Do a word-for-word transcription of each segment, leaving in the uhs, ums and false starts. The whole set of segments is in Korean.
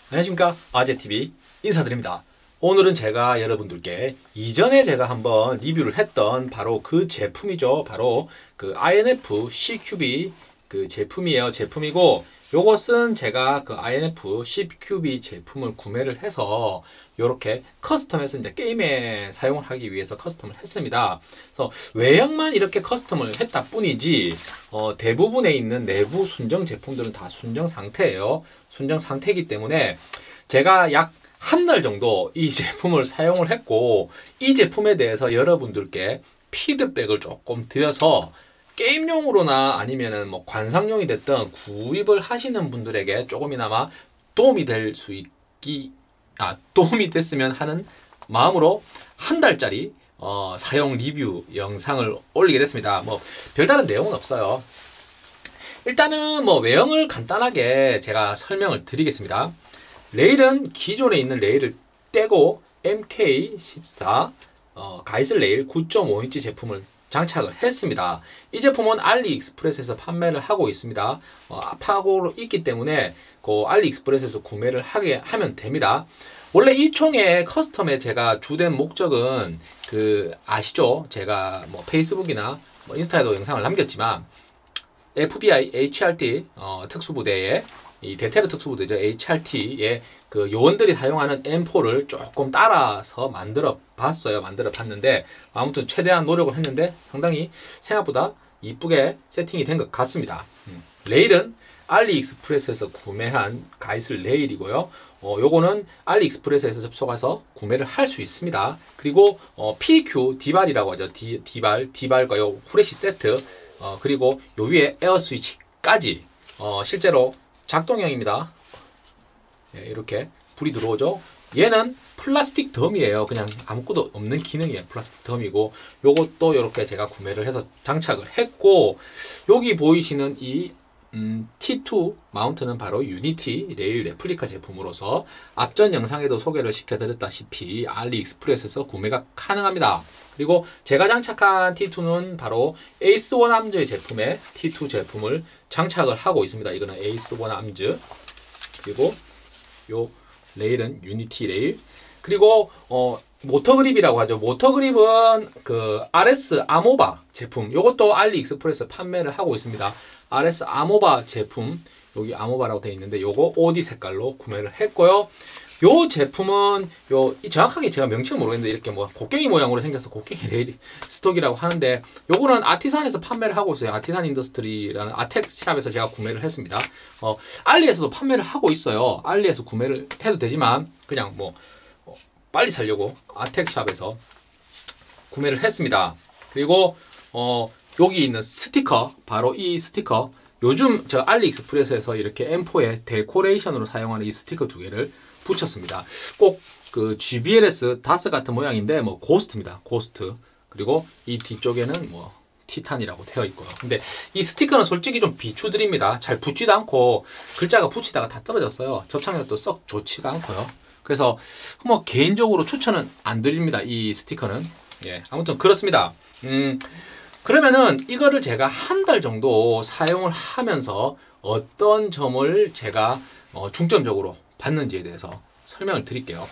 안녕하십니까, 아재티비 인사드립니다. 오늘은 제가 여러분들께 이전에 제가 한번 리뷰를 했던 바로 그 제품이죠. 바로 그 아이엔에프 씨큐비 그 제품이에요. 제품이고, 요것은 제가 그 아이엔에프 씨큐비 제품을 구매를 해서 요렇게 커스텀해서 이제 게임에 사용을 하기 위해서 커스텀을 했습니다. 그래서 외형만 이렇게 커스텀을 했다 뿐이지 어, 대부분에 있는 내부 순정 제품들은 다 순정 상태예요. 순정 상태이기 때문에 제가 약 한 달 정도 이 제품을 사용을 했고, 이 제품에 대해서 여러분들께 피드백을 조금 드려서 게임용으로나 아니면은 뭐 관상용이 됐든 구입을 하시는 분들에게 조금이나마 도움이 될 수 있기, 아, 도움이 됐으면 하는 마음으로 한 달짜리 어, 사용 리뷰 영상을 올리게 됐습니다. 뭐 별다른 내용은 없어요. 일단은 뭐 외형을 간단하게 제가 설명을 드리겠습니다. 레일은 기존에 있는 레일을 떼고 엠케이 십사 어, 가이슬 레일 구 점 오 인치 제품을 장착을 했습니다. 이 제품은 알리익스프레스에서 판매를 하고 있습니다. 어, 파고로 있기 때문에 그 알리익스프레스에서 구매를 하게 하면 됩니다. 원래 이 총의 커스텀에 제가 주된 목적은 그 아시죠? 제가 뭐 페이스북이나 뭐 인스타에도 영상을 남겼지만 에프비아이 에이치알티 어, 특수부대에 이 대테러 특수부대죠. 에이치알티의 그 요원들이 사용하는 엠포를 조금 따라서 만들어 봤어요. 만들어 봤는데 아무튼 최대한 노력을 했는데 상당히 생각보다 이쁘게 세팅이 된 것 같습니다. 음. 레일은 알리익스프레스에서 구매한 가이슬 레일이고요. 어, 요거는 알리익스프레스에서 접속해서 구매를 할 수 있습니다. 그리고 어, 피큐 디발이라고 하죠. 디, 디발, 디발과 요 후레쉬 세트, 어, 그리고 요 위에 에어 스위치까지 어, 실제로 작동형입니다. 예, 이렇게 불이 들어오죠. 얘는 플라스틱 덤이에요. 그냥 아무것도 없는 기능이에요. 플라스틱 덤이고, 요것도 이렇게 제가 구매를 해서 장착을 했고, 여기 보이시는 이 음, 티 투 마운트는 바로 유니티 레일 레플리카 제품으로서 앞전 영상에도 소개를 시켜드렸다시피 알리익스프레스에서 구매가 가능합니다. 그리고 제가 장착한 티 투는 바로 에이스 원 암즈의 제품에 티 투 제품을 장착을 하고 있습니다. 이거는 에이스 원 암즈, 그리고 요 레일은 유니티 레일, 그리고 어, 모터 그립이라고 하죠. 모터 그립은 그 알에스 아모바 제품, 요것도 알리익스프레스 판매를 하고 있습니다. 알에스 아모바 제품, 여기 아모바라고 되어 있는데 요거 오디 색깔로 구매를 했고요. 요 제품은 요 정확하게 제가 명칭을 모르겠는데 이렇게 뭐 곡괭이 모양으로 생겨서 곡괭이 레일 스톡이라고 하는데, 요거는 아티산에서 판매를 하고 있어요. 아티산 인더스트리라는 아텍 샵에서 제가 구매를 했습니다. 어, 알리에서도 판매를 하고 있어요. 알리에서 구매를 해도 되지만 그냥 뭐 어, 빨리 살려고 아텍 샵에서 구매를 했습니다. 그리고 어, 여기 있는 스티커, 바로 이 스티커, 요즘 저 알리익스프레스에서 이렇게 엠포에 데코레이션으로 사용하는 이 스티커 두 개를 붙였습니다. 꼭 그 지비엘에스 다스 같은 모양인데 뭐 고스트입니다. 고스트. 그리고 이 뒤쪽에는 뭐 티탄이라고 되어 있고요. 근데 이 스티커는 솔직히 좀 비추드립니다. 잘 붙지도 않고 글자가 붙이다가 다 떨어졌어요. 접착력도 썩 좋지가 않고요. 그래서 뭐 개인적으로 추천은 안 드립니다. 이 스티커는. 예, 아무튼 그렇습니다. 음, 그러면은 이거를 제가 한 달 정도 사용을 하면서 어떤 점을 제가 어, 중점적으로 봤는지에 대해서 설명을 드릴게요.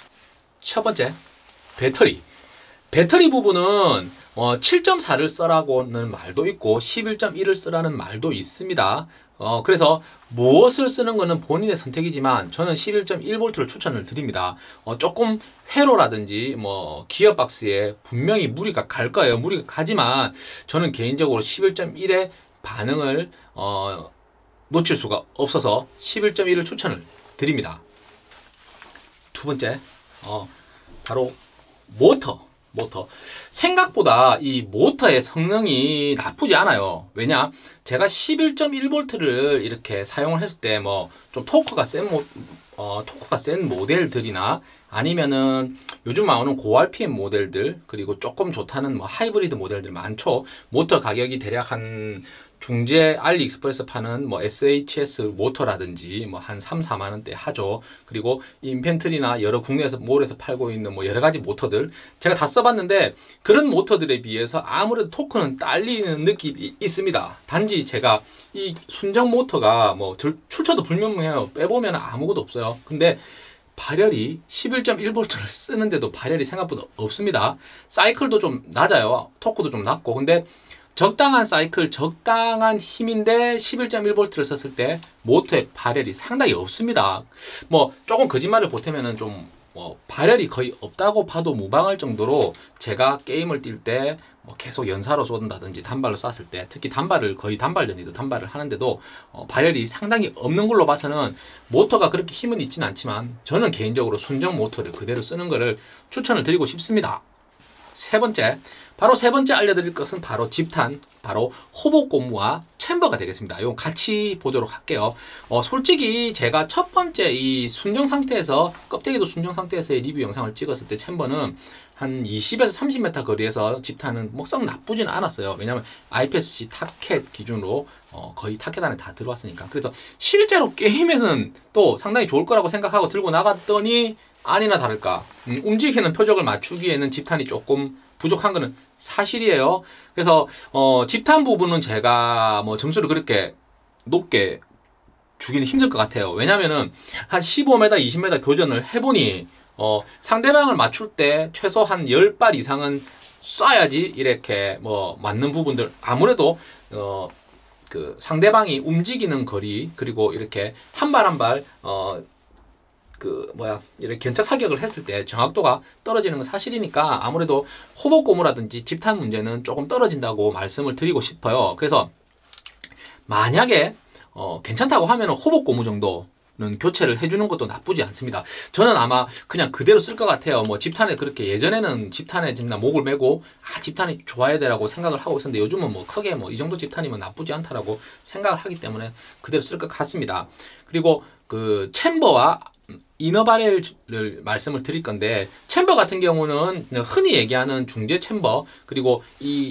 첫 번째, 배터리. 배터리 부분은 어, 칠 점 사를 쓰라고는 말도 있고 십일 점 일을 쓰라는 말도 있습니다. 어, 그래서 무엇을 쓰는 것은 본인의 선택이지만 저는 십일 점 일 볼트를 추천을 드립니다. 어, 조금 회로라든지 뭐 기어박스에 분명히 무리가 갈 거예요. 무리가 가지만 저는 개인적으로 십일 점 일의 반응을 어, 놓칠 수가 없어서 십일 점 일을 추천을 드립니다. 두 번째, 어, 바로 모터. 모터. 생각보다 이 모터의 성능이 나쁘지 않아요. 왜냐? 제가 십일 점 일 볼트를 이렇게 사용을 했을 때 뭐 좀 토크가 센 모, 어, 토크가 센 모델들이나 아니면은 요즘 나오는 고알피엠 모델들, 그리고 조금 좋다는 뭐 하이브리드 모델들 많죠. 모터 가격이 대략 한 중재 알리익스프레스 파는 뭐 에스에이치에스 모터라든지 뭐 한 삼, 사만 원대 하죠. 그리고 인펜트리나 여러 국내에서 몰에서 팔고 있는 뭐 여러 가지 모터들 제가 다 써봤는데 그런 모터들에 비해서 아무래도 토크는 딸리는 느낌이 있습니다. 단지 제가 이 순정 모터가 뭐 출처도 불명명해요. 빼보면 아무것도 없어요. 근데 발열이 십일 점 일 볼트를 쓰는데도 발열이 생각보다 없습니다. 사이클도 좀 낮아요. 토크도 좀 낮고. 근데 적당한 사이클, 적당한 힘인데 십일 점 일 볼트를 썼을 때 모터의 발열이 상당히 없습니다. 뭐 조금 거짓말을 보태면은 좀 뭐 발열이 거의 없다고 봐도 무방할 정도로 제가 게임을 뛸 때 뭐 계속 연사로 쏜다든지 단발로 쐈을 때 특히 단발을 거의 단발전이도 단발을 하는데도 어 발열이 상당히 없는 걸로 봐서는 모터가 그렇게 힘은 있지는 않지만 저는 개인적으로 순정 모터를 그대로 쓰는 거를 추천을 드리고 싶습니다. 세 번째, 바로 세 번째 알려드릴 것은 바로 집탄, 바로 호복 고무와 챔버가 되겠습니다. 이거 같이 보도록 할게요. 어, 솔직히 제가 첫 번째 이 순정 상태에서, 껍데기도 순정 상태에서의 리뷰 영상을 찍었을 때 챔버는 한 이십에서 삼십 미터 거리에서 집탄은 뭐 썩 나쁘진 않았어요. 왜냐면 아이피에스씨 타켓 기준으로 어, 거의 타켓 안에 다 들어왔으니까. 그래서 실제로 게임에는 또 상당히 좋을 거라고 생각하고 들고 나갔더니 아니나 다를까 음, 움직이는 표적을 맞추기에는 집탄이 조금 부족한 거는 사실이에요. 그래서 어, 집탄 부분은 제가 뭐 점수를 그렇게 높게 주기는 힘들 것 같아요. 왜냐면은 한 십오 미터, 이십 미터 교전을 해보니 어, 상대방을 맞출 때 최소 한 십 발 이상은 쏴야지 이렇게 뭐 맞는 부분들 아무래도 어, 그 상대방이 움직이는 거리 그리고 이렇게 한 발 한 발 어, 그 뭐야 이렇게 견착 사격을 했을 때 정확도가 떨어지는 건 사실이니까 아무래도 호복 고무라든지 집탄 문제는 조금 떨어진다고 말씀을 드리고 싶어요. 그래서 만약에 어, 괜찮다고 하면 호복 고무 정도는 교체를 해주는 것도 나쁘지 않습니다. 저는 아마 그냥 그대로 쓸 것 같아요. 뭐 집탄에 그렇게 예전에는 집탄에 진짜 목을 메고 아 집탄이 좋아야 되라고 생각을 하고 있었는데 요즘은 뭐 크게 뭐 이 정도 집탄이면 나쁘지 않다라고 생각을 하기 때문에 그대로 쓸 것 같습니다. 그리고 그 챔버와 이너 바렐을 말씀을 드릴 건데 챔버 같은 경우는 흔히 얘기하는 중재 챔버 그리고 이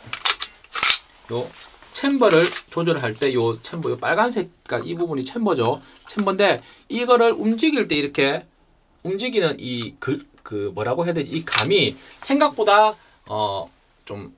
요 챔버를 조절할 때 요 챔버 요 빨간색깔 이 부분이 챔버죠. 챔버인데 이거를 움직일 때 이렇게 움직이는 이 그 그 뭐라고 해야 되지 이 감이 생각보다 어 좀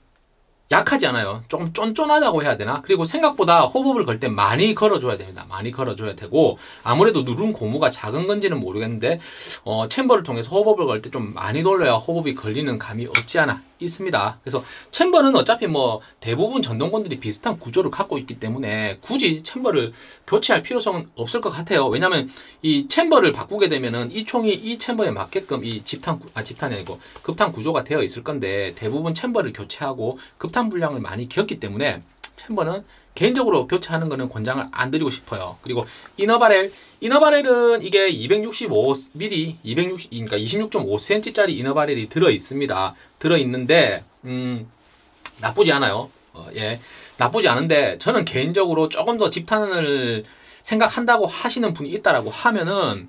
약하지 않아요. 조금 쫀쫀하다고 해야 되나? 그리고 생각보다 호흡을 걸 때 많이 걸어줘야 됩니다. 많이 걸어줘야 되고 아무래도 누른 고무가 작은 건지는 모르겠는데 어, 챔버를 통해서 호흡을 걸 때 좀 많이 돌려야 호흡이 걸리는 감이 없지 않아 있습니다. 그래서 챔버는 어차피 뭐 대부분 전동권들이 비슷한 구조를 갖고 있기 때문에 굳이 챔버를 교체할 필요성은 없을 것 같아요. 왜냐하면 이 챔버를 바꾸게 되면은 이 총이 이 챔버에 맞게끔 이 집탄 아 집탄이 아니고 급탄 구조가 되어 있을 건데 대부분 챔버를 교체하고 급탄 분량을 많이 기었기 때문에 챔버는 개인적으로 교체하는 거는 권장을 안 드리고 싶어요. 그리고 이너바렐, 이너바렐은 이게 이백육십오 밀리미터, 이백육십, 그러니까 이십육 점 오 센티미터짜리 이너바렐이 들어 있습니다. 들어 있는데 음, 나쁘지 않아요. 어, 예, 나쁘지 않은데 저는 개인적으로 조금 더 집탄을 생각한다고 하시는 분이 있다라고 하면은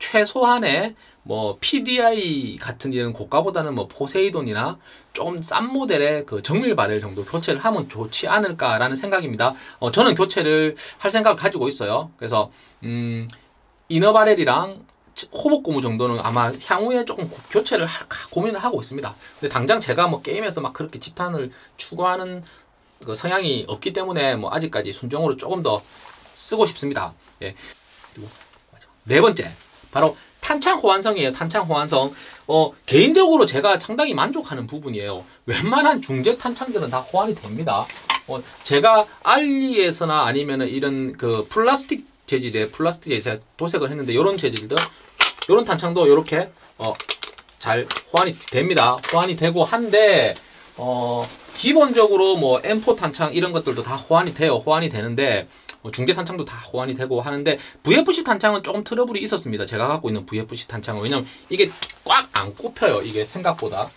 최소한의 뭐 피디아이 같은 이런 고가보다는 뭐 포세이돈이나 조금 싼 모델의 그 정밀 바렐 정도 교체를 하면 좋지 않을까라는 생각입니다. 어, 저는 교체를 할 생각을 가지고 있어요. 그래서 음, 이너 바렐이랑 호복 고무 정도는 아마 향후에 조금 교체를 하, 고민을 하고 있습니다. 근데 당장 제가 뭐 게임에서 막 그렇게 집탄을 추구하는 그 성향이 없기 때문에 뭐 아직까지 순정으로 조금 더 쓰고 싶습니다. 예. 그리고 네 번째 바로 탄창 호환성이에요. 탄창 호환성. 어, 개인적으로 제가 상당히 만족하는 부분이에요. 웬만한 중재 탄창들은 다 호환이 됩니다. 어, 제가 알리에서나 아니면은 이런 그 플라스틱 재질의 플라스틱 재질 도색을 했는데 이런 재질들, 이런 탄창도 이렇게 어, 잘 호환이 됩니다. 호환이 되고 한데 어, 기본적으로 뭐 엠 사 탄창 이런 것들도 다 호환이 돼요. 호환이 되는데 중재 탄창도 다 호환이 되고 하는데 브이에프씨 탄창은 조금 트러블이 있었습니다. 제가 갖고 있는 브이에프씨 탄창은. 왜냐면 이게 꽉 안 꼽혀요. 이게 생각보다.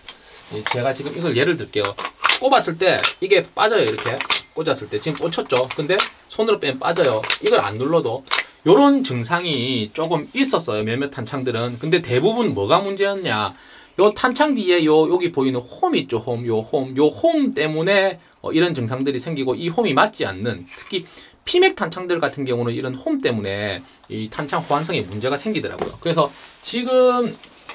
제가 지금 이걸 예를 들게요. 꼽았을 때 이게 빠져요. 이렇게 꽂았을 때 지금 꽂혔죠. 근데 손으로 빼면 빠져요. 이걸 안 눌러도 요런 증상이 조금 있었어요. 몇몇 탄창들은. 근데 대부분 뭐가 문제였냐, 요 탄창 뒤에 요 여기 보이는 홈 있죠. 홈. 요 홈. 요 홈 때문에 어, 이런 증상들이 생기고 이 홈이 맞지 않는, 특히 피맥 탄창들 같은 경우는 이런 홈 때문에 이 탄창 호환성에 문제가 생기더라고요. 그래서 지금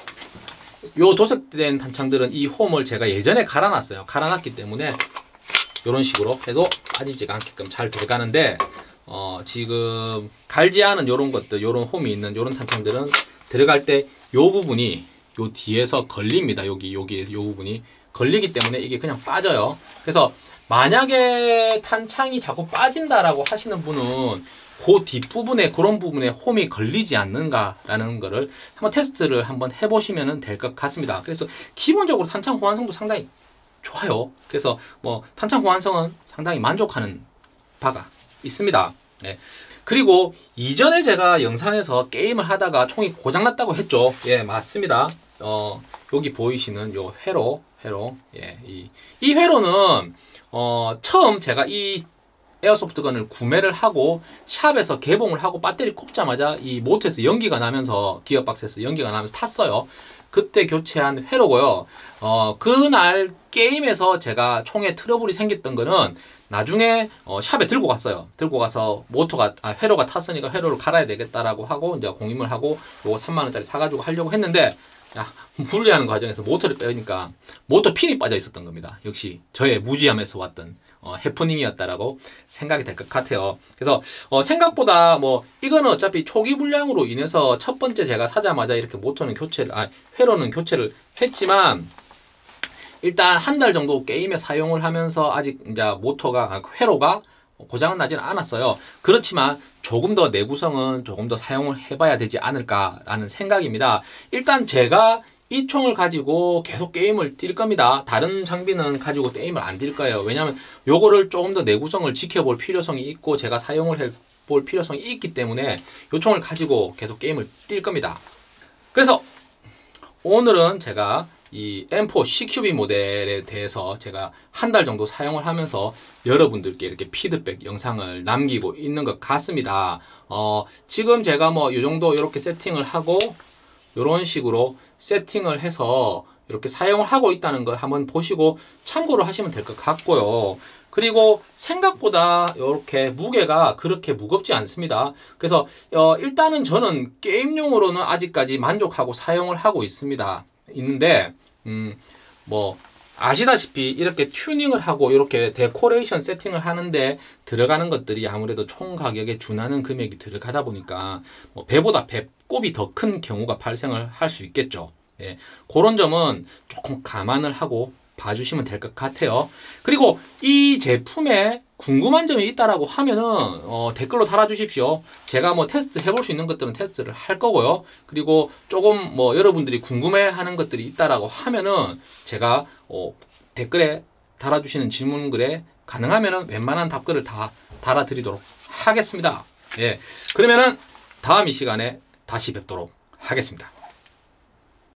요 도색된 탄창들은 이 홈을 제가 예전에 갈아놨어요. 갈아놨기 때문에 이런 식으로 해도 빠지지가 않게끔 잘 들어가는데, 어, 지금 갈지 않은 요런 것들, 요런 홈이 있는 요런 탄창들은 들어갈 때 요 부분이 요 뒤에서 걸립니다. 여기, 여기, 요 부분이 걸리기 때문에 이게 그냥 빠져요. 그래서 만약에 탄창이 자꾸 빠진다라고 하시는 분은 그 뒷부분에, 그런 부분에 홈이 걸리지 않는가라는 거를 한번 테스트를 한번 해보시면 될 것 같습니다. 그래서 기본적으로 탄창 호환성도 상당히 좋아요. 그래서 뭐 탄창 호환성은 상당히 만족하는 바가 있습니다. 네. 그리고 이전에 제가 영상에서 게임을 하다가 총이 고장났다고 했죠. 예, 맞습니다. 어, 여기 보이시는 요 회로, 회로, 예, 이, 이 회로는 어, 처음 제가 이 에어소프트건을 구매를 하고 샵에서 개봉을 하고 배터리 꼽자마자 이 모터에서 연기가 나면서, 기어박스에서 연기가 나면서 탔어요. 그때 교체한 회로고요. 어, 그날 게임에서 제가 총에 트러블이 생겼던 거는 나중에 어, 샵에 들고 갔어요. 들고 가서 모터가, 아, 회로가 탔으니까 회로를 갈아야 되겠다라고 하고 이제 공임을 하고 요거 삼만 원짜리 사가지고 하려고 했는데, 야, 분리하는 과정에서 모터를 빼니까 모터 핀이 빠져 있었던 겁니다. 역시 저의 무지함에서 왔던 어, 해프닝이었다라고 생각이 될 것 같아요. 그래서 어, 생각보다 뭐 이거는 어차피 초기 불량으로 인해서 첫 번째 제가 사자마자 이렇게 모터는 교체를, 아, 회로는 교체를 했지만, 일단 한 달 정도 게임에 사용을 하면서 아직 이제 모터가, 아, 회로가 고장은 나지는 않았어요. 그렇지만 조금 더 내구성은 조금 더 사용을 해봐야 되지 않을까라는 생각입니다. 일단 제가 이 총을 가지고 계속 게임을 뛸 겁니다. 다른 장비는 가지고 게임을 안 뛸 거예요. 왜냐하면 요거를 조금 더 내구성을 지켜볼 필요성이 있고 제가 사용을 해볼 필요성이 있기 때문에 이 총을 가지고 계속 게임을 뛸 겁니다. 그래서 오늘은 제가 이 엠 포 씨큐비 모델에 대해서 제가 한 달 정도 사용을 하면서 여러분들께 이렇게 피드백 영상을 남기고 있는 것 같습니다. 어, 지금 제가 뭐 이 정도 이렇게 세팅을 하고 이런 식으로 세팅을 해서 이렇게 사용을 하고 있다는 걸 한번 보시고 참고를 하시면 될 것 같고요. 그리고 생각보다 이렇게 무게가 그렇게 무겁지 않습니다. 그래서 어, 일단은 저는 게임용으로는 아직까지 만족하고 사용을 하고 있습니다. 있는데 음, 뭐 아시다시피 이렇게 튜닝을 하고 이렇게 데코레이션 세팅을 하는데 들어가는 것들이 아무래도 총 가격에 준하는 금액이 들어가다 보니까 뭐 배보다 배꼽이 더 큰 경우가 발생을 할 수 있겠죠. 예, 그런 점은 조금 감안을 하고 봐주시면 될 것 같아요. 그리고 이 제품에 궁금한 점이 있다라고 하면은 어, 댓글로 달아주십시오. 제가 뭐 테스트 해볼 수 있는 것들은 테스트를 할 거고요. 그리고 조금 뭐 여러분들이 궁금해하는 것들이 있다라고 하면은 제가 어, 댓글에 달아주시는 질문글에 가능하면은 웬만한 답글을 다 달아드리도록 하겠습니다. 예, 그러면은 다음 이 시간에 다시 뵙도록 하겠습니다.